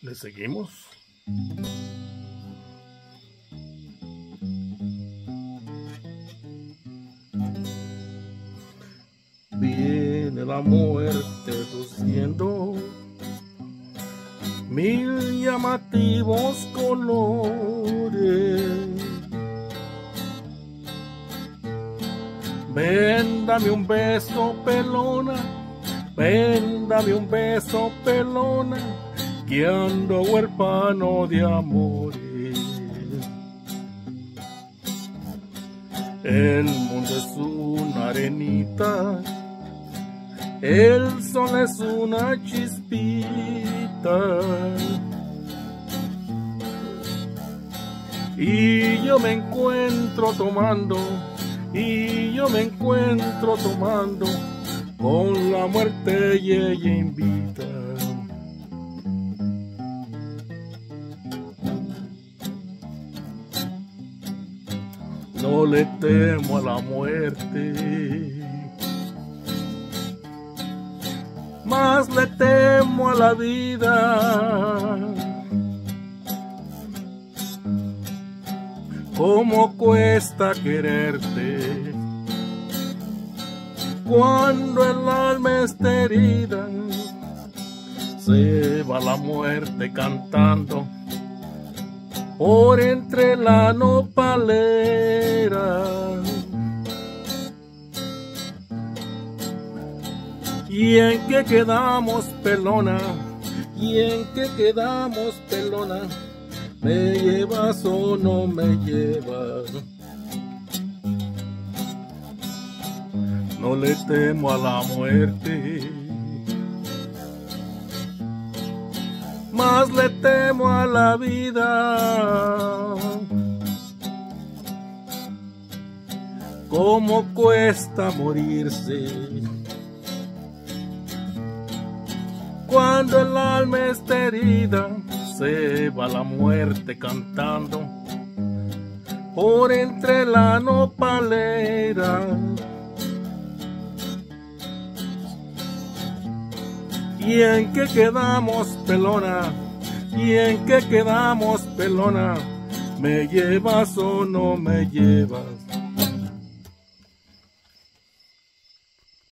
¿Le seguimos? Viene la muerte luciendo mil llamativos colores. Ven, dame un beso, pelona. Ven, dame un beso, pelona, que ando huérfano de amores. El mundo es una arenita, el sol es una chispita, y yo me encuentro tomando, con la muerte y ella invita. No le temo a la muerte, más le temo a la vida. ¿Cómo cuesta quererte cuando el alma está herida? Se va la muerte cantando por entre la nopalera. ¿Y en qué quedamos, pelona? ¿Y en qué quedamos, pelona? ¿Me llevas o no me llevas? No le temo a la muerte, más le temo a la vida. ¿Cómo cuesta morirse cuando el alma está herida? Se va la muerte cantando por entre la nopalera. ¿Y en qué quedamos, pelona? ¿Y en qué quedamos, pelona? ¿Me llevas o no me llevas?